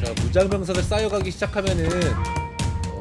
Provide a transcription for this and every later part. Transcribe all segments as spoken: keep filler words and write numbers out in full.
자, 무장병사들 쌓여가기 시작하면은 어,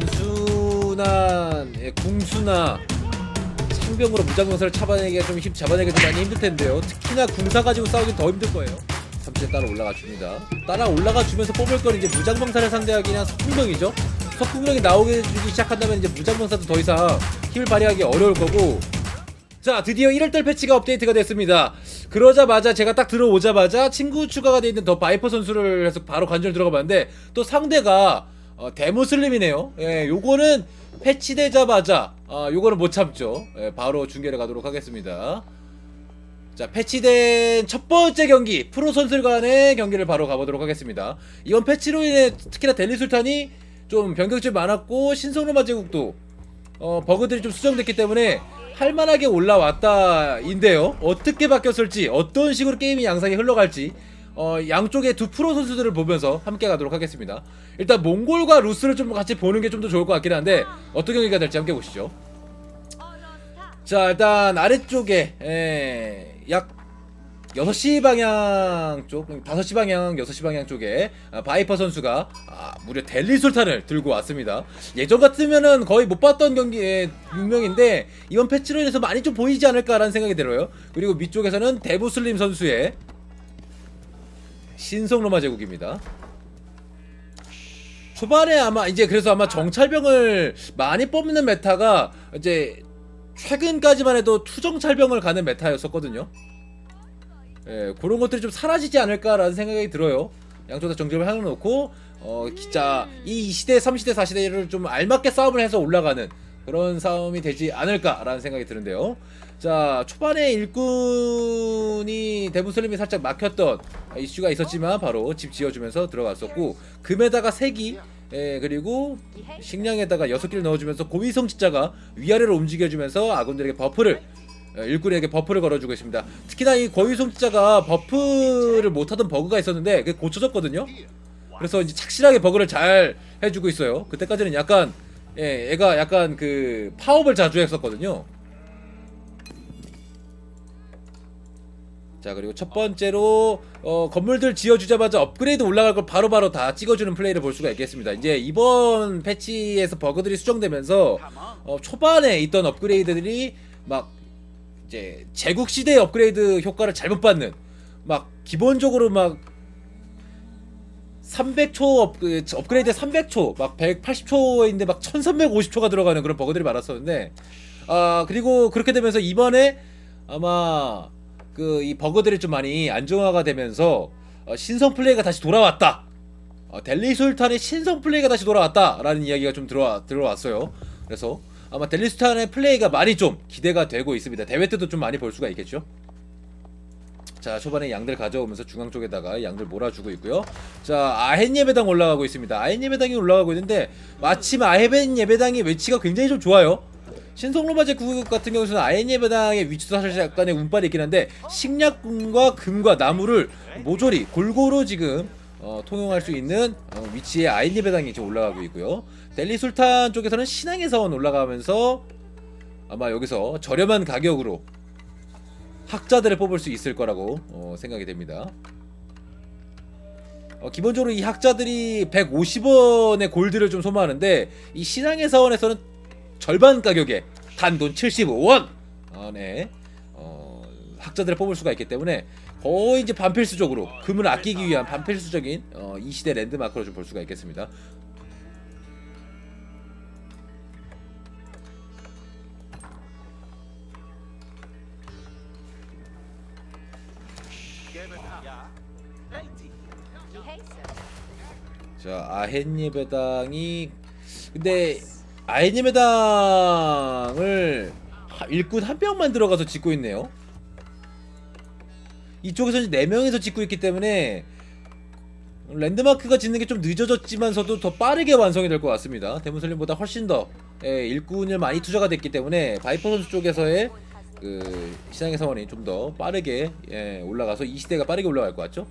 단순한 예, 궁수나 상병으로 무장병사를 잡아내기가 좀 힘, 잡아내기가 좀 많이 힘들텐데요. 특히나 궁사 가지고 싸우긴 더 힘들 거예요. 삼 층에 따라 올라가 줍니다. 따라 올라가 주면서 뽑을 건 이제 무장병사를 상대하기 위한 석궁병이죠. 석궁병이 나오기 시작한다면 이제 무장병사도 더 이상 힘을 발휘하기 어려울 거고. 자, 드디어 일월달 패치가 업데이트가 됐습니다. 그러자마자 제가 딱 들어오자마자 친구 추가가 되어 있는 더 바이퍼 선수를 해서 바로 관전을 들어가 봤는데 또 상대가 어, 데모슬림이네요. 예, 요거는 패치되자마자 아, 요거는 못 참죠. 예, 바로 중계를 가도록 하겠습니다. 자, 패치된 첫 번째 경기 프로 선수들 간의 경기를 바로 가보도록 하겠습니다. 이번 패치로 인해 특히나 델리술탄이 좀 변경점이 많았고 신성로마 제국도 어, 버그들이 좀 수정됐기 때문에 할만하게 올라왔다인데요. 어떻게 바뀌었을지, 어떤 식으로 게임이 양상이 흘러갈지 어, 양쪽의 두 프로 선수들을 보면서 함께 가도록 하겠습니다. 일단 몽골과 루스를 좀 같이 보는 게 좀 더 좋을 것 같긴 한데 어떤 경기가 될지 함께 보시죠. 자, 일단 아래쪽에 에, 약 여섯 시 방향 쪽, 다섯 시 방향, 여섯 시 방향 쪽에 아, 바이퍼 선수가 아, 무려 델리술탄을 들고 왔습니다. 예전 같으면은 거의 못 봤던 경기의 운명인데 이번 패치로 인해서 많이 좀 보이지 않을까라는 생각이 들어요. 그리고 밑쪽에서는 데부슬림 선수의 신성로마 제국입니다. 초반에 아마 이제 그래서 아마 정찰병을 많이 뽑는 메타가 이제 최근까지만 해도 투정찰병을 가는 메타였었거든요. 예, 그런 것들이 좀 사라지지 않을까라는 생각이 들어요. 양쪽 다 정점을 해놓고 어, 진짜 이 시대, 삼 시대, 사 시대를 좀 알맞게 싸움을 해서 올라가는 그런 싸움이 되지 않을까라는 생각이 드는데요. 자, 초반에 일꾼이 데부슬림이 살짝 막혔던 이슈가 있었지만 바로 집 지어주면서 들어갔었고 금에다가 세기 예, 그리고 식량에다가 여섯 개를 넣어주면서 고위성 진자가 위아래로 움직여주면서 아군들에게 버프를 일꾼에게 버프를 걸어주고 있습니다. 특히나 이 고위성자가 버프를 못하던 버그가 있었는데 그게 고쳐졌거든요. 그래서 이제 착실하게 버그를 잘 해주고 있어요. 그때까지는 약간 예, 애가 약간 그 파업을 자주 했었거든요. 자, 그리고 첫 번째로 어, 건물들 지어주자마자 업그레이드 올라갈 걸 바로바로 다 찍어주는 플레이를 볼 수가 있겠습니다. 이제 이번 패치에서 버그들이 수정되면서 어, 초반에 있던 업그레이드들이 막 이제 제국시대의 업그레이드 효과를 잘못 받는 막 기본적으로 막 삼백 초 업, 업그레이드 삼백 초 막 백팔십 초인데 막 천삼백오십 초가 들어가는 그런 버그들이 많았었는데 아 그리고 그렇게 되면서 이번에 아마 그 이 버그들이 좀 많이 안정화가 되면서 어, 신성 플레이가 다시 돌아왔다. 어, 델리술탄의 신성 플레이가 다시 돌아왔다 라는 이야기가 좀 들어와, 들어왔어요. 그래서 아마 델리술탄의 플레이가 많이 좀 기대가 되고 있습니다. 대회 때도 좀 많이 볼 수가 있겠죠. 자, 초반에 양들 가져오면서 중앙 쪽에다가 양들 몰아주고 있고요. 자, 아헨 예배당 올라가고 있습니다. 아헨 예배당이 올라가고 있는데 마침 아헨 예배당의 위치가 굉장히 좀 좋아요. 신성로마 제국 같은 경우는 아헨 예배당의 위치도 사실 약간의 운빨이 있긴 한데 식량금과 금과 나무를 모조리 골고루 지금 어, 통용할 수 있는 어, 위치에 아헨 예배당이 지금 올라가고 있고요. 델리술탄 쪽에서는 신앙의 사원 올라가면서 아마 여기서 저렴한 가격으로 학자들을 뽑을 수 있을 거라고 어, 생각이 됩니다. 어, 기본적으로 이 학자들이 백오십 원의 골드를 좀 소모하는데 이 신앙의 사원에서는 절반 가격에 단돈 칠십오 원 안에 어, 학자들을 뽑을 수가 있기 때문에 거의 이제 반필수적으로 금을 아끼기 위한 반필수적인 어, 이 시대 랜드마크로 좀 볼 수가 있겠습니다. 자, 아헨 예배당이 근데 아헨 예배당을 일꾼 한 명만 들어가서 짓고 있네요. 이쪽에서 이제 네 명에서 짓고 있기 때문에 랜드마크가 짓는 게 좀 늦어졌지만서도 더 빠르게 완성이 될 것 같습니다. 데몬슬림보다 훨씬 더 예, 일꾼을 많이 투자가 됐기 때문에 바이퍼 선수 쪽에서의 그 신앙의 사원이 좀 더 빠르게 예, 올라가서 이 시대가 빠르게 올라갈 것 같죠?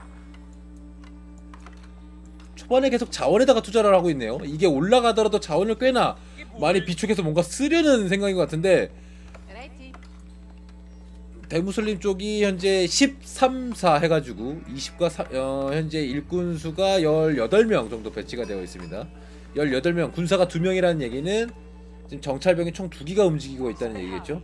초반에 계속 자원에다가 투자를 하고 있네요. 이게 올라가더라도 자원을 꽤나 많이 비축해서 뭔가 쓰려는 생각인 것 같은데 대무슬림 쪽이 현재 십삼, 사 해가지고 이십과 사, 어, 현재 일꾼 수가 십팔 명 정도 배치가 되어 있습니다. 십팔 명, 군사가 두 명이라는 얘기는 지금 정찰병이 총 두 기가 움직이고 있다는 얘기겠죠.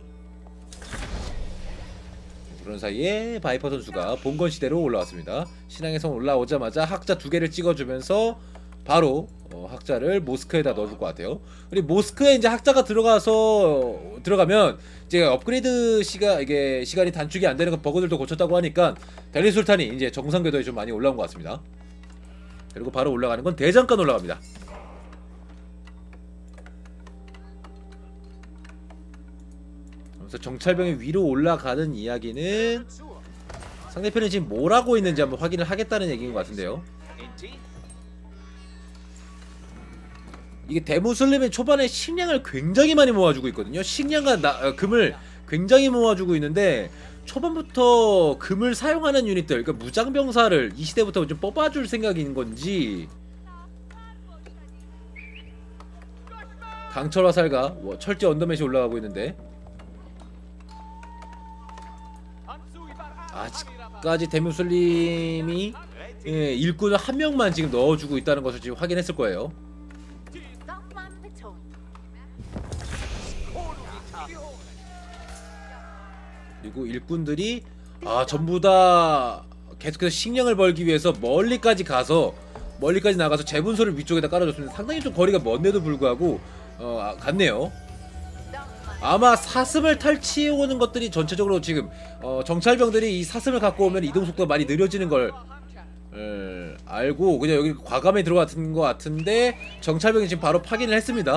그런 사이에 바이퍼 선수가 본건 시대로 올라왔습니다. 신앙의 성 올라오자마자 학자 두 개를 찍어주면서 바로 어, 학자를 모스크에다 넣어줄 것 같아요. 그리고 모스크에 이제 학자가 들어가서 들어가면 이제 업그레이드 시가 이게 시간이 단축이 안 되는 거 버그들도 고쳤다고 하니까 델리 술탄이 이제 정상 궤도에 좀 많이 올라온 것 같습니다. 그리고 바로 올라가는 건 대장간 올라갑니다. 그래서 정찰병이 위로 올라가는 이야기는 상대편이 지금 뭘 하고 있는지 한번 확인을 하겠다는 얘기인 것 같은데요. 이게 대무슬림이 초반에 식량을 굉장히 많이 모아주고 있거든요. 식량과 나, 어, 금을 굉장히 모아주고 있는데 초반부터 금을 사용하는 유닛들, 그러니까 무장병사를 이 시대부터 좀 뽑아줄 생각인 건지, 강철 화살과 뭐 철제 언더맷이 올라가고 있는데 아직까지 대무슬림이 예, 일꾼을 한 명만 지금 넣어주고 있다는 것을 지금 확인했을 거예요. 그리고 일꾼들이 아 전부 다 계속해서 식량을 벌기 위해서 멀리까지 가서 멀리까지 나가서 재분소를 위쪽에다 깔아줬습니다. 상당히 좀 거리가 먼데도 불구하고 어 아, 갔네요. 아마 사슴을 탈취해 오는 것들이 전체적으로 지금 어 정찰병들이 이 사슴을 갖고 오면 이동 속도가 많이 느려지는 걸 에, 알고 그냥 여기 과감히 들어갔던 것 같은데 정찰병이 지금 바로 확인을 했습니다.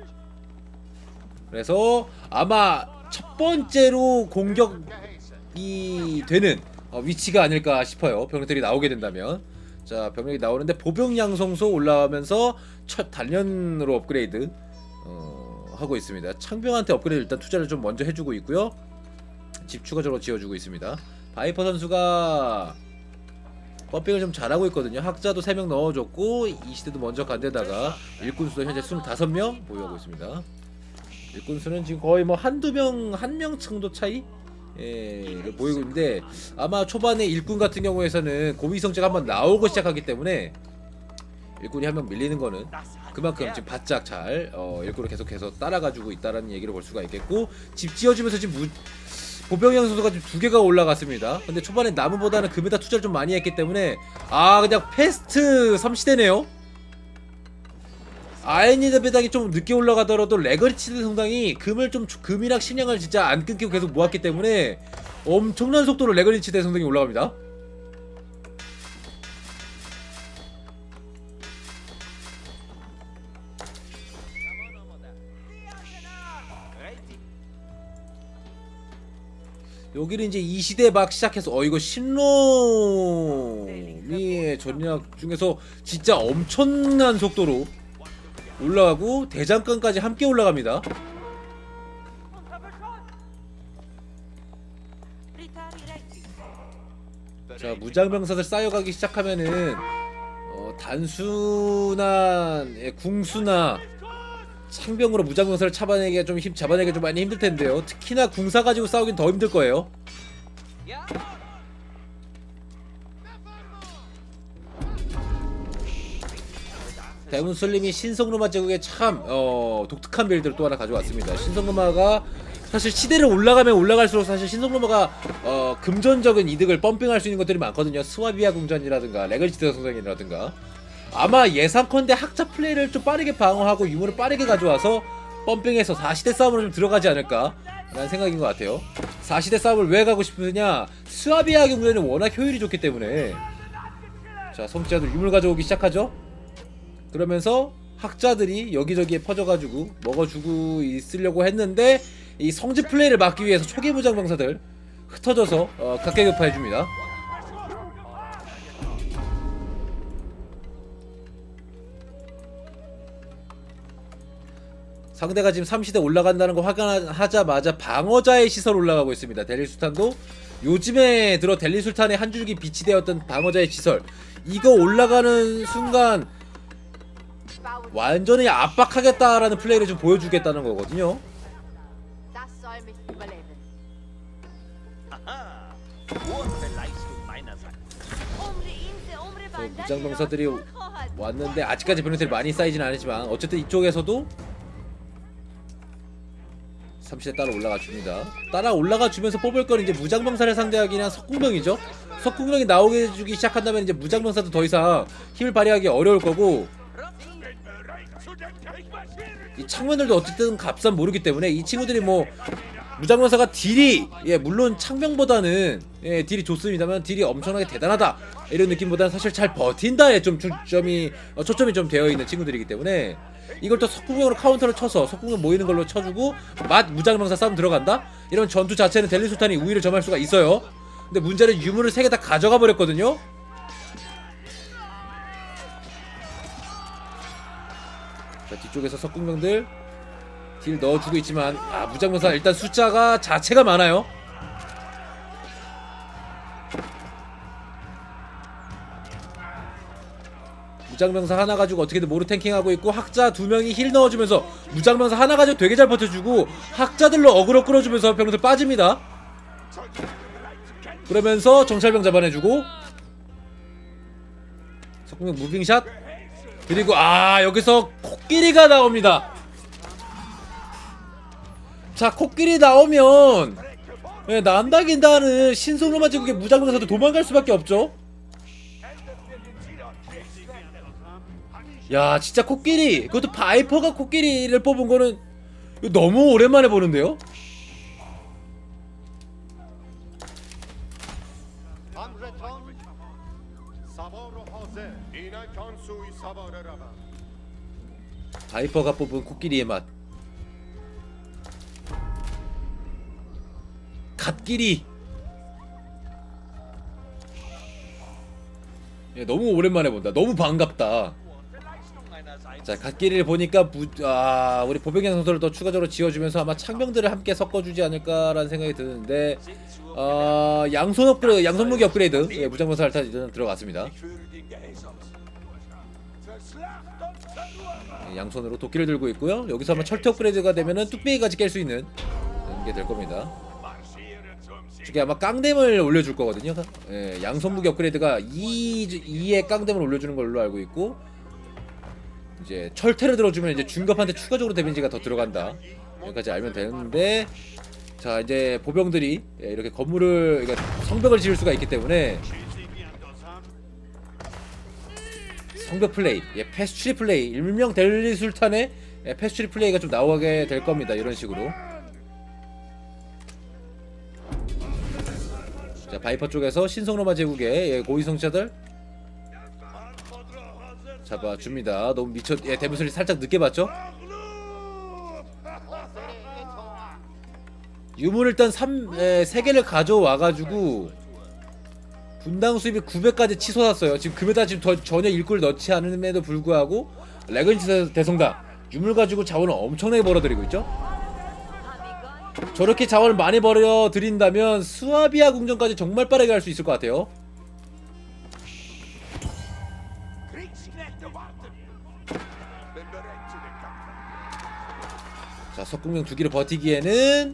그래서 아마 첫 번째로 공격이 되는 어, 위치가 아닐까 싶어요. 병력들이 나오게 된다면. 자, 병력이 나오는데 보병 양성소 올라오면서 첫 단련으로 업그레이드 어, 하고 있습니다. 창병한테 업그레이드 일단 투자를 좀 먼저 해주고 있고요. 집 추가적으로 지어주고 있습니다. 바이퍼 선수가 펌핑을 좀 잘하고 있거든요. 학자도 세 명 넣어줬고 이 시대도 먼저 간 데다가 일꾼수도 현재 이십오 명 보유하고 있습니다. 일꾼수는 지금 거의 뭐 한두 명, 한 명 정도 차이? 예, 보이고 있는데 아마 초반에 일꾼 같은 경우에서는 고위성제가 한번 나오고 시작하기 때문에 일꾼이 한 명 밀리는 거는 그만큼 지금 바짝 잘 어, 일꾼을 계속해서 따라가지고 있다라는 얘기를 볼 수가 있겠고, 집 지어주면서 지금 무, 보병양 선수가 지금 두 개가 올라갔습니다. 근데 초반에 나무보다는 금에다 투자를 좀 많이 했기 때문에 아 그냥 패스트 삼 시대네요. 아이니드 배당이 좀 늦게 올라가더라도 레거리치드 성당이 금을 좀 금이랑 식량을 진짜 안 끊기고 계속 모았기 때문에 엄청난 속도로 레거리치드 성당이 올라갑니다. 여기는 이제 이 시대 막 시작해서 어 이거 신롬이의 전략 중에서 진짜 엄청난 속도로 올라가고 대장간까지 함께 올라갑니다. 자, 무장병사들 쌓여가기 시작하면은 어, 단순한 예, 궁수나 창병으로 무장병사를 잡아내기가 좀 힘, 잡아내기가 좀 많이 힘들 텐데요. 특히나 궁사 가지고 싸우긴 더 힘들 거예요. 대문슬림이 신성로마 제국에 참 어, 독특한 빌드를 또 하나 가져왔습니다. 신성로마가 사실 시대를 올라가면 올라갈수록 사실 신성로마가 어, 금전적인 이득을 펌핑할 수 있는 것들이 많거든요. 스와비아 궁전이라든가 레거리치드 성장이라든가. 아마 예상컨대 학자 플레이를 좀 빠르게 방어하고 유물을 빠르게 가져와서 펌핑해서 사 시대 싸움으로 좀 들어가지 않을까 라는 생각인 것 같아요. 사 시대 싸움을 왜 가고 싶으냐, 스와비아 궁전은 워낙 효율이 좋기 때문에. 자, 성지자들 유물 가져오기 시작하죠. 그러면서 학자들이 여기저기에 퍼져가지고 먹어주고 있으려고 했는데 이 성지 플레이를 막기 위해서 초기 무장병사들 흩어져서 어, 각계격파해줍니다. 상대가 지금 삼 시대 올라간다는 거 확인하자마자 방어자의 시설 올라가고 있습니다. 델리술탄도 요즘에 들어 델리술탄의 한 줄기 빛이 되었던 방어자의 시설, 이거 올라가는 순간 완전히 압박하겠다라는 플레이를 좀 보여주겠다는 거거든요. 무장병사들이 왔는데 아직까지 병력들이 많이 쌓이진 않았지만 어쨌든 이쪽에서도 삼 시대 따라 올라가 줍니다. 따라 올라가 주면서 뽑을 건 이제 무장병사를 상대하기는 석궁병이죠. 석궁병이 나오게 주기 시작한다면 이제 무장병사도 더 이상 힘을 발휘하기 어려울 거고, 이 창병들도 어쨌든 값은 모르기 때문에 이 친구들이 뭐 무장병사가 딜이, 예 물론 창병보다는 예 딜이 좋습니다만 딜이 엄청나게 대단하다 이런 느낌보다는 사실 잘 버틴다에 좀 초점이 어, 초점이 좀 되어 있는 친구들이기 때문에 이걸 또 석궁병으로 카운터를 쳐서 석궁병 모이는 걸로 쳐주고 맛 무장병사 싸움 들어간다? 이러면 전투 자체는 델리 술탄이 우위를 점할 수가 있어요. 근데 문제는 유물을 세 개 다 가져가 버렸거든요. 자, 뒤쪽에서 석궁병들 딜 넣어주고 있지만 아 무장병사 일단 숫자가 자체가 많아요. 무장병사 하나 가지고 어떻게든 모르 탱킹하고 있고, 학자 두 명이 힐 넣어주면서 무장병사 하나 가지고 되게 잘 버텨주고 학자들로 어그로 끌어주면서 병들 빠집니다. 그러면서 정찰병 잡아내주고 석궁병 무빙샷, 그리고 아 여기서 코끼리가 나옵니다. 자, 코끼리 나오면 예, 난다긴다는 신속로만 제국의 무장병사도 도망갈 수밖에 없죠. 야 진짜 코끼리, 그것도 바이퍼가 코끼리를 뽑은 거는 너무 오랜만에 보는데요. 바이퍼가 뽑은 코끼리의 맛. 갓끼리. 예, 너무 오랜만에 본다. 너무 반갑다. 자, 갓끼리를 보니까 부, 아, 우리 보병양 선수를 더 추가적으로 지어주면서 아마 창병들을 함께 섞어주지 않을까라는 생각이 드는데, 아, 양손 업그레이드, 양손 무기 업그레이드, 예, 무장병사 할타 일단 들어갔습니다. 예, 양손으로 도끼를 들고 있고요. 여기서 아마 철퇴 업그레이드가 되면은 뚝배기까지 깰 수 있는 게 될 겁니다. 이게 아마 깡댐을 올려줄 거거든요. 예, 양손 무기 업그레이드가 이의 깡댐을 올려주는 걸로 알고 있고, 이제 철퇴를 들어주면 이제 중갑한테 추가적으로 데미지가 더 들어간다. 여기까지 알면 되는데, 자 이제 보병들이 이렇게 건물을, 그러니까 성벽을 지을 수가 있기 때문에 성벽 플레이, 예, 패스트리 플레이, 일명 델리 술탄의 예, 패스트리 플레이가 좀 나오게 될 겁니다. 이런 식으로. 자, 바이퍼 쪽에서 신성로마 제국의 예, 고위성차들 잡아줍니다. 너무 미쳐. 예, 데모슬이 살짝 늦게 봤죠? 유물 일단 세 개를 가져와가지고 분당 수입이 구백까지 치솟았어요. 지금 금에다 지금 더, 전혀 일꾼을 넣지 않음에도 불구하고 레그니스 대성당 유물 가지고 자원을 엄청나게 벌어들이고 있죠? 저렇게 자원을 많이 벌어들인다면 스와비아 궁전까지 정말 빠르게 할 수 있을 것 같아요. 자, 석궁명 두 기를 버티기에는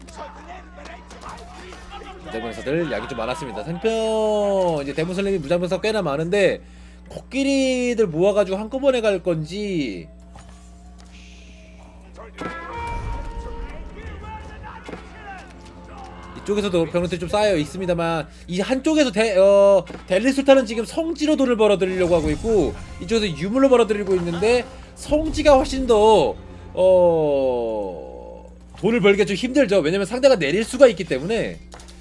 무장병사들 약이 좀 많았습니다. 상편 이제 대문설렘이 무장병사 꽤나 많은데 코끼리들 모아가지고 한꺼번에 갈 건지, 이쪽에서도 병력들이 좀 쌓여 있습니다만 이 한쪽에서 대, 어, 델리 술탄은 지금 성지로 돈을 벌어들이려고 하고 있고, 이쪽에서 유물로 벌어들이고 있는데 성지가 훨씬 더 어... 돈을 벌기가 좀 힘들죠. 왜냐면 상대가 내릴 수가 있기 때문에.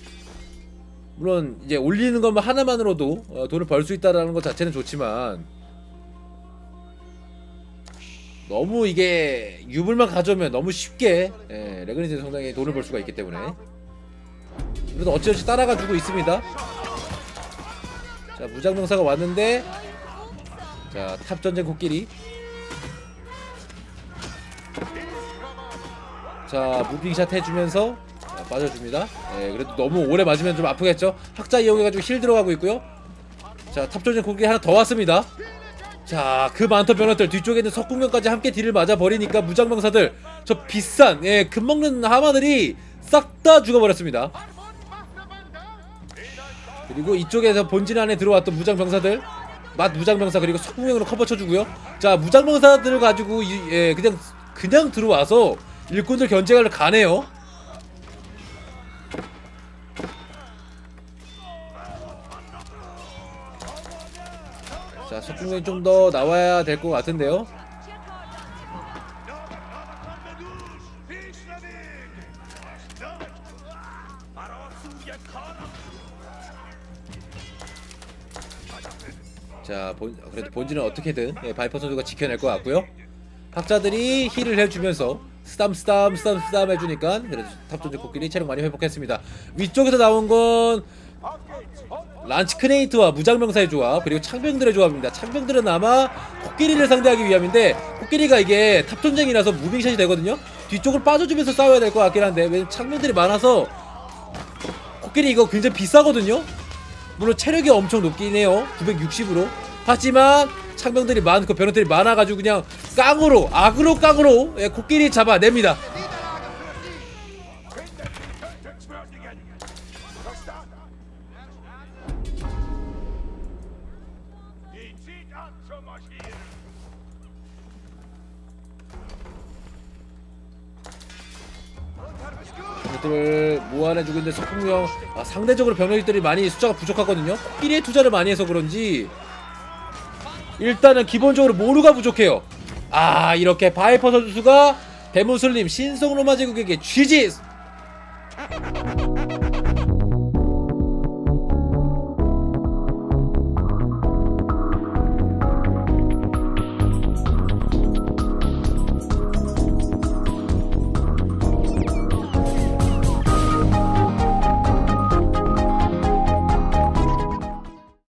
물론 이제 올리는 것만 하나만으로도 어, 돈을 벌 수 있다라는 것 자체는 좋지만, 너무 이게 유물만 가져오면 너무 쉽게 예, 레그니스 성당에 돈을 벌 수가 있기 때문에. 그래도 어찌어찌 따라가주고 있습니다. 자, 무장병사가 왔는데, 자, 탑전쟁 코끼리. 자, 무빙샷 해주면서 자, 빠져줍니다. 예, 그래도 너무 오래 맞으면 좀 아프겠죠? 학자 이용해가지고 힐 들어가고 있고요. 자, 탑전쟁 코끼리 하나 더 왔습니다. 자, 그 많던 병력들 뒤쪽에 있는 석궁명까지 함께 딜을 맞아버리니까 무장병사들 저 비싼 예, 금먹는 하마들이 싹 다 죽어버렸습니다. 그리고 이쪽에서 본진 안에 들어왔던 무장병사들 맛 무장병사 그리고 석궁형으로 커버 쳐주고요. 자 무장병사들을 가지고 이, 예, 그냥 그냥 들어와서 일꾼들 견제를 가네요. 자 석궁형이 좀 더 나와야 될 것 같은데요. 자, 본, 그래도 본진은 어떻게든 예, 바이퍼 선수가 지켜낼 것 같고요. 학자들이 힐을 해주면서 스담 스담 스담 스담 해주니까 그래도 탑전지 코끼리 체력 많이 회복했습니다. 위쪽에서 나온 건 란치 크네이트와 무장병사의 조합 그리고 창병들의 조합입니다. 창병들은 아마 코끼리를 상대하기 위함인데 코끼리가 이게 탑전쟁이라서 무빙샷이 되거든요. 뒤쪽으로 빠져주면서 싸워야 될 것 같긴 한데 왜냐면 창병들이 많아서 코끼리 이거 굉장히 비싸거든요. 물론 체력이 엄청 높긴 해요. 구백육십으로. 하지만 창병들이 많고 병력들이 많아가지고 그냥 깡으로 악으로 깡으로 예, 코끼리 잡아냅니다. 병력들을 모아내주고 있는데 석궁형 아, 상대적으로 병력들이 많이 숫자가 부족하거든요. 코끼리에 투자를 많이 해서 그런지 일단은 기본적으로 모루가 부족해요. 아 이렇게 바이퍼 선수가 대문슬림 신성로마 제국에게 쥐지